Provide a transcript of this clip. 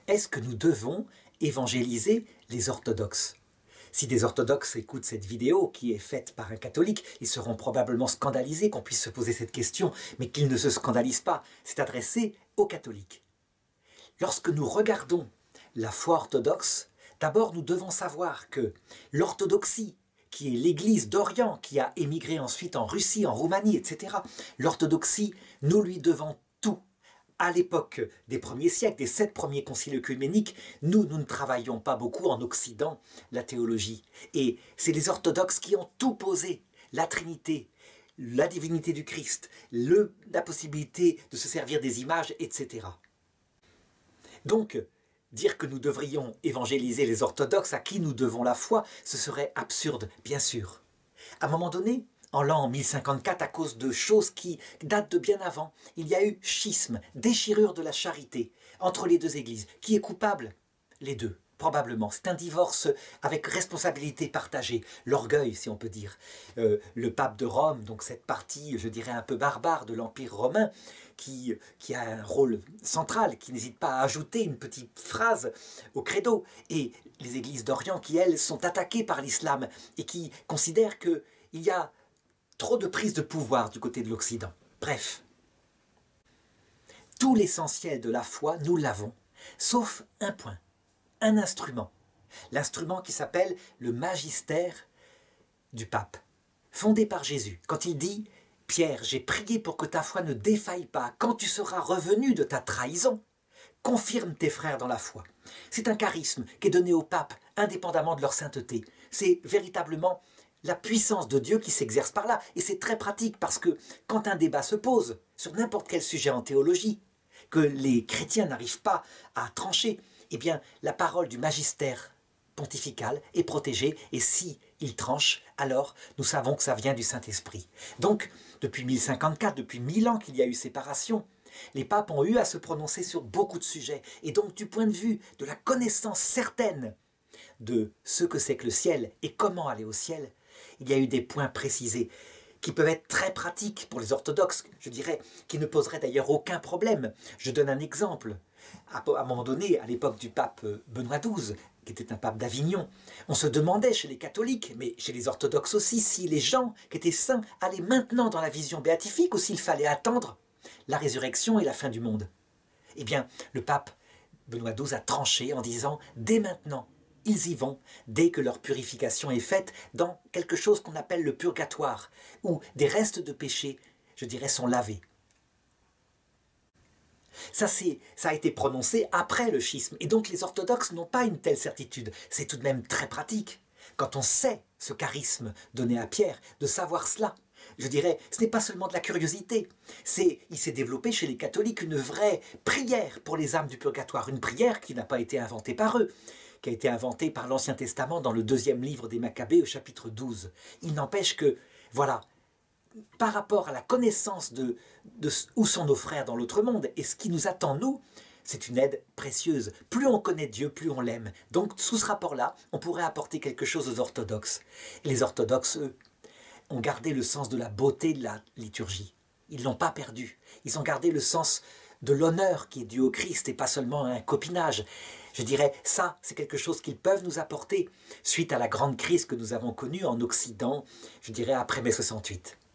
est-ce que nous devons évangéliser les orthodoxes? Si des orthodoxes écoutent cette vidéo qui est faite par un catholique, ils seront probablement scandalisés qu'on puisse se poser cette question, mais qu'ils ne se scandalisent pas. C'est adressé aux catholiques. Lorsque nous regardons la foi orthodoxe, d'abord nous devons savoir que l'orthodoxie, qui est l'Église d'Orient, qui a émigré ensuite en Russie, en Roumanie, etc., l'orthodoxie, nous lui devons tout. À l'époque des premiers siècles, des 7 premiers conciles œcuméniques, nous ne travaillons pas beaucoup en Occident la théologie. Et c'est les orthodoxes qui ont tout posé, la Trinité, la divinité du Christ, la possibilité de se servir des images, etc. Donc, dire que nous devrions évangéliser les orthodoxes à qui nous devons la foi, ce serait absurde, bien sûr. À un moment donné, en l'an 1054, à cause de choses qui datent de bien avant, il y a eu schisme, déchirure de la charité entre les deux églises. Qui est coupable? Les deux, probablement. C'est un divorce avec responsabilité partagée, l'orgueil, si on peut dire. Le pape de Rome, donc cette partie, je dirais, un peu barbare de l'Empire romain, qui a un rôle central, qui n'hésite pas à ajouter une petite phrase au credo. Et les églises d'Orient qui, elles, sont attaquées par l'islam et qui considèrent qu'il y a trop de prise de pouvoir du côté de l'Occident. Bref, tout l'essentiel de la foi, nous l'avons, sauf un point, un instrument. L'instrument qui s'appelle le magistère du pape, fondé par Jésus. Quand il dit « Pierre, j'ai prié pour que ta foi ne défaille pas, quand tu seras revenu de ta trahison, confirme tes frères dans la foi. » C'est un charisme qui est donné au pape, indépendamment de leur sainteté. C'est véritablement la puissance de Dieu qui s'exerce par là. Et c'est très pratique parce que quand un débat se pose sur n'importe quel sujet en théologie, que les chrétiens n'arrivent pas à trancher, eh bien la parole du magistère pontifical est protégée et si il tranche, alors nous savons que ça vient du Saint-Esprit. Donc, depuis 1054, depuis 1000 ans qu'il y a eu séparation, les papes ont eu à se prononcer sur beaucoup de sujets. Et donc, du point de vue de la connaissance certaine de ce que c'est que le ciel et comment aller au ciel, il y a eu des points précisés qui peuvent être très pratiques pour les orthodoxes, je dirais, qui ne poseraient d'ailleurs aucun problème. Je donne un exemple. À un moment donné, à l'époque du pape Benoît XII, qui était un pape d'Avignon, on se demandait chez les catholiques, mais chez les orthodoxes aussi, si les gens qui étaient saints allaient maintenant dans la vision béatifique ou s'il fallait attendre la résurrection et la fin du monde. Eh bien, le pape Benoît XII a tranché en disant « dès maintenant ». Ils y vont dès que leur purification est faite dans quelque chose qu'on appelle le purgatoire, où des restes de péché, je dirais, sont lavés. Ça a été prononcé après le schisme, et donc les orthodoxes n'ont pas une telle certitude. C'est tout de même très pratique, quand on sait ce charisme donné à Pierre, de savoir cela. Je dirais, ce n'est pas seulement de la curiosité, il s'est développé chez les catholiques une vraie prière pour les âmes du purgatoire, une prière qui n'a pas été inventée par eux, qui a été inventée par l'Ancien Testament dans le 2e livre des Maccabées au chapitre 12. Il n'empêche que, voilà, par rapport à la connaissance de où sont nos frères dans l'autre monde et ce qui nous attend nous, c'est une aide précieuse. Plus on connaît Dieu, plus on l'aime. Donc, sous ce rapport-là, on pourrait apporter quelque chose aux orthodoxes. Et les orthodoxes, eux, ont gardé le sens de la beauté de la liturgie. Ils ne l'ont pas perdu. Ils ont gardé le sens de l'honneur qui est dû au Christ et pas seulement un copinage. Je dirais, ça, c'est quelque chose qu'ils peuvent nous apporter suite à la grande crise que nous avons connue en Occident, je dirais après mai 68.